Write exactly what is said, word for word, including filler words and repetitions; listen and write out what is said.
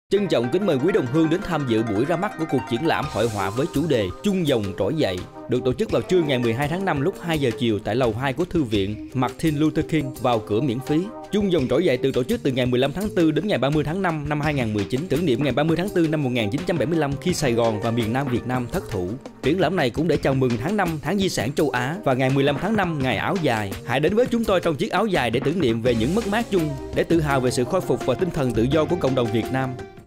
Trân trọng kính mời quý đồng hương đến tham dự buổi ra mắt của cuộc triển lãm hội họa với chủ đề Chung dòng trỗi dậy, được tổ chức vào trưa ngày mười hai tháng năm lúc hai giờ chiều tại lầu hai của Thư viện Martin Luther King, vào cửa miễn phí. Chung dòng trỗi dậy được tổ chức từ ngày mười lăm tháng tư đến ngày ba mươi tháng năm năm hai nghìn không trăm mười chín, tưởng niệm ngày ba mươi tháng tư năm một nghìn chín trăm bảy mươi lăm khi Sài Gòn và miền Nam Việt Nam thất thủ. Triển lãm này cũng để chào mừng tháng năm tháng di sản châu Á và ngày mười lăm tháng năm ngày áo dài. Hãy đến với chúng tôi trong chiếc áo dài để tưởng niệm về những mất mát chung, để tự hào về sự khôi phục và tinh thần tự do của cộng đồng Việt Nam.